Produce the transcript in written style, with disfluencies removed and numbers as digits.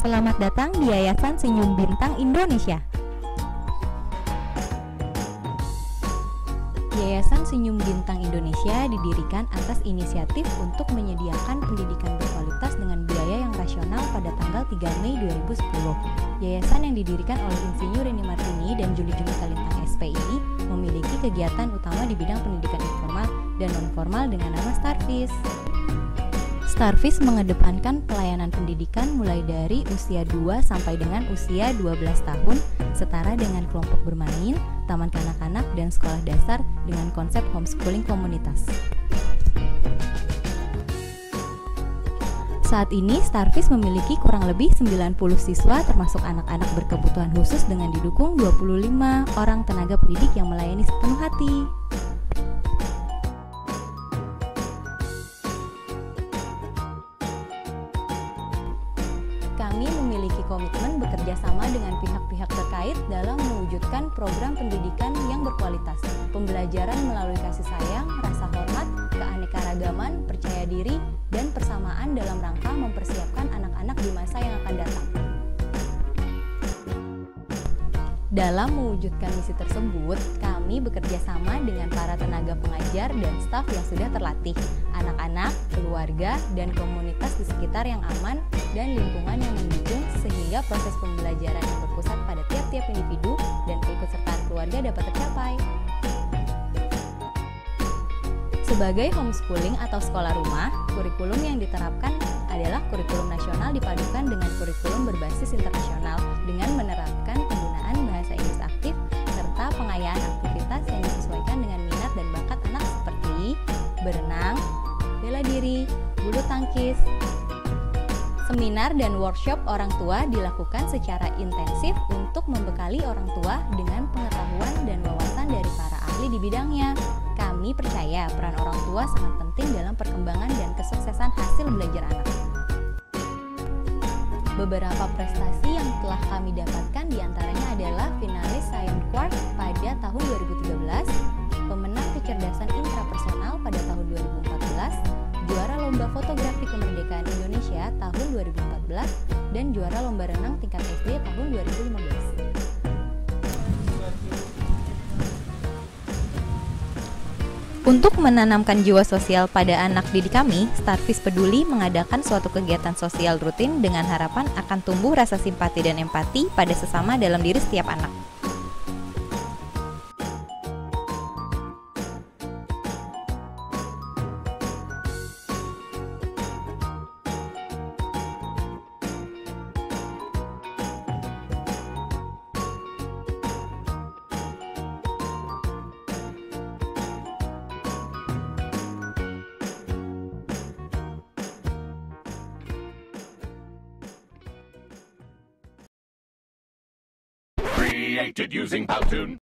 Selamat datang di Yayasan Senyum Bintang Indonesia. Yayasan Senyum Bintang Indonesia didirikan atas inisiatif untuk menyediakan pendidikan berkualitas dengan biaya yang rasional pada tanggal 3 Mei 2010. Yayasan yang didirikan oleh Insinyur Rini Martini dan Juli Kalintang SP ini memiliki kegiatan utama di bidang pendidikan informal dan non-formal dengan nama Starvis. Starvis mengedepankan pelayanan pendidikan mulai dari usia 2 sampai dengan usia 12 tahun, setara dengan kelompok bermain, taman kanak-kanak, dan sekolah dasar dengan konsep homeschooling komunitas. Saat ini, Starvis memiliki kurang lebih 90 siswa termasuk anak-anak berkebutuhan khusus dengan didukung 25 orang tenaga pendidik yang melayani sepenuh hati. Kami memiliki komitmen bekerja sama dengan pihak-pihak terkait dalam mewujudkan program pendidikan yang berkualitas, pembelajaran melalui kasih sayang, rasa hormat, keanekaragaman, percaya diri, dan persamaan dalam rangka mempersiapkan anak-anak di masa yang akan datang. Dalam mewujudkan misi tersebut, kami bekerja sama dengan para tenaga pengajar dan staf yang sudah terlatih, anak-anak, keluarga, dan komunitas di sekitar yang aman dan lingkungan yang mendukung sehingga proses pembelajaran yang berpusat pada tiap-tiap individu dan keikutsertaan keluarga dapat tercapai. Sebagai homeschooling atau sekolah rumah, kurikulum yang diterapkan adalah kurikulum nasional dipadukan dengan kurikulum berbasis internasional dengan menerapkan penggunaan bahasa Inggris aktif serta pengayaan aktivitas yang disesuaikan dengan minat dan bakat anak seperti berenang, bela diri, bulu tangkis. Seminar dan workshop orang tua dilakukan secara intensif untuk membekali orang tua dengan pengetahuan dan wawasan dari para ahli di bidangnya. Kami percaya peran orang tua sangat penting dalam perkembangan dan kesuksesan hasil belajar anak. Beberapa prestasi yang telah kami dapatkan diantaranya adalah finalis Science Award pada tahun 2013, pemenang kecerdasan intrapersonal pada tahun 2014, juara lomba fotografi kemerdekaan Indonesia tahun 2014, dan juara lomba renang tingkat SD tahun 2015. Untuk menanamkan jiwa sosial pada anak didik kami, Starvis Peduli mengadakan suatu kegiatan sosial rutin dengan harapan akan tumbuh rasa simpati dan empati pada sesama dalam diri setiap anak. Created using Powtoon.